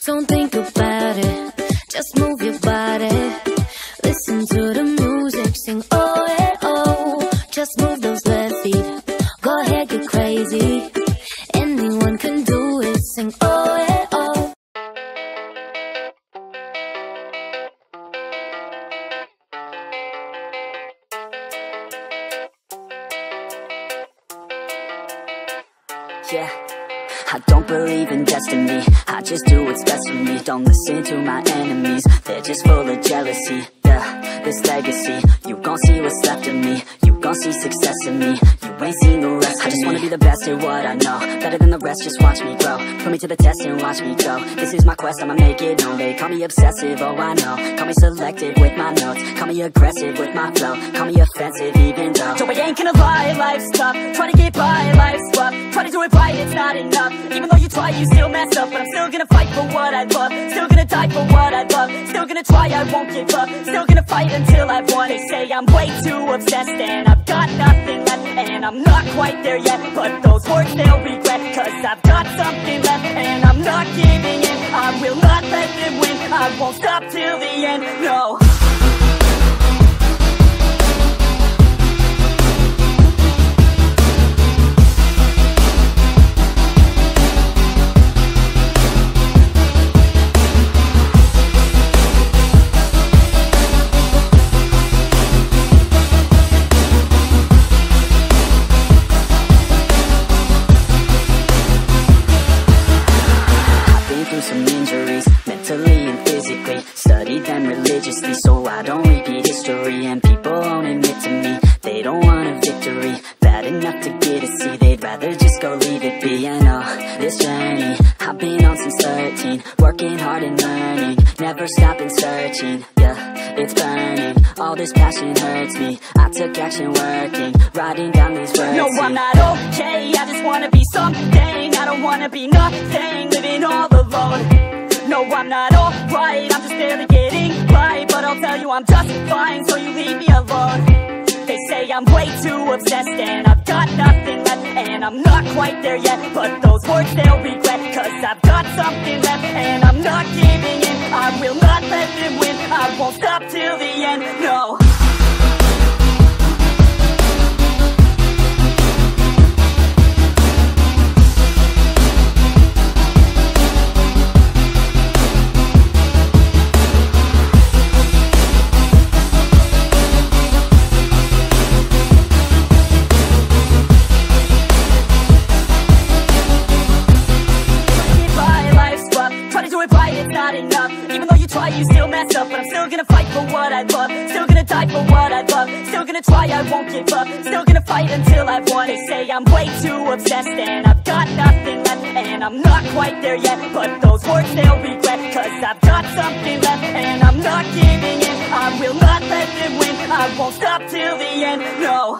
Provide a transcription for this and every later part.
Don't think about it, just move your body. Listen to the music, sing oh yeah oh. Just move those left feet, go ahead, get crazy. Anyone can do it, sing oh yeah oh. Yeah, I don't believe in destiny, I just do what's best for me. Don't listen to my enemies, they're just full of jealousy. Yeah, this legacy, you gon' see what's left of me. You gon' see success in me, you ain't seen the rest of me. I just wanna be the best at what I know, better than the rest, just watch me grow. Put me to the test and watch me go. This is my quest, I'ma make it known. They call me obsessive, oh I know. Call me selective with my notes, call me aggressive with my flow. Call me offensive even though Joe, I ain't gonna lie, life's tough. Try to get by, life's rough. Try to do it right, it's not enough. Even though you try, you still mess up. But I'm still gonna fight for what I love, still gonna die for what I love. Still gonna try, I won't give up. Still gonna fight until I've won. They say I'm way too obsessed and I've got nothing left, and I'm not quite there yet. But those words they'll regret, cause I've got something left, and I'm not giving in. I will not let them win, I won't stop till the end, no. Some injuries, mentally and physically. Studied them religiously so I don't repeat history. And people won't admit to me they don't want a victory. Bad enough to get a C, they'd rather just go leave it be. I know this journey I've been on since 13, working hard and learning, never stopping searching. Yeah, it's burning, all this passion hurts me. I took action working, writing down these words. No, I'm not okay, I just wanna be something. I don't wanna be nothing, living all alone. No, I'm not alright, I'm just barely getting by. But I'll tell you I'm just fine, so you leave me alone. They say I'm way too obsessed and I've got nothing left, and I'm not quite there yet. But those words they'll regret, cause I've got something left, and I'm not giving in. I will not let them win, I won't stop till the end, no. Even though you try, you still mess up. But I'm still gonna fight for what I love, still gonna die for what I love. Still gonna try, I won't give up. Still gonna fight until I've won. They say I'm way too obsessed and I've got nothing left, and I'm not quite there yet. But those words they'll regret, cause I've got something left, and I'm not giving in. I will not let them win, I won't stop till the end, no.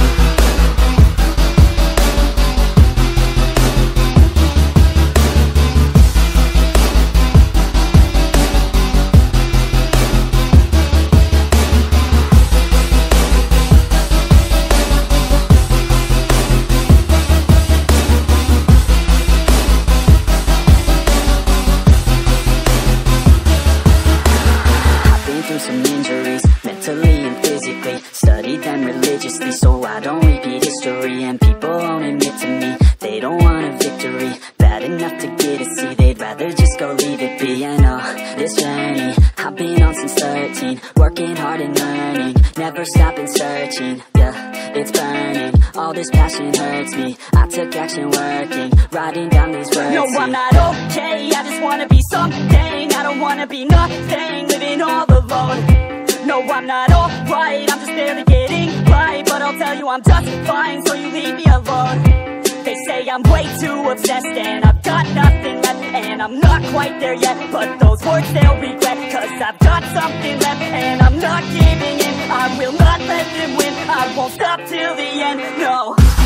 Some injuries, mentally and physically. Studied them religiously so I don't repeat history. And people won't admit to me they don't want a victory. Bad enough to get a C, they'd rather just go leave it be. I know this journey I've been on since 13, working hard and learning, never stopping searching. Yeah, it's burning, all this passion hurts me. I took action working, writing down these words. No, I'm not okay, I just wanna be something. I don't wanna be nothing, living all alone. No, I'm not alright, I'm just barely getting by. But I'll tell you I'm just fine, so you leave me alone. They say I'm way too obsessed and I've got nothing left, and I'm not quite there yet. But those words they'll regret, cause I've got something left, and I'm not giving in. I will not let them win, I won't stop till the end, no.